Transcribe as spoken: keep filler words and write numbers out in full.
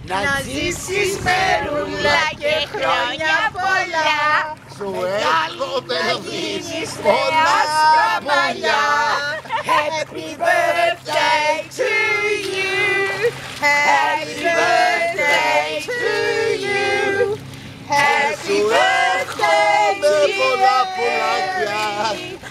να ζήσεις μερούλα και χρόνια πολλά. Σου εύχομαι να γίνεις άσπρα μαλλιά. Happy birthday to you. Happy birthday to you. Happy birthday, dear.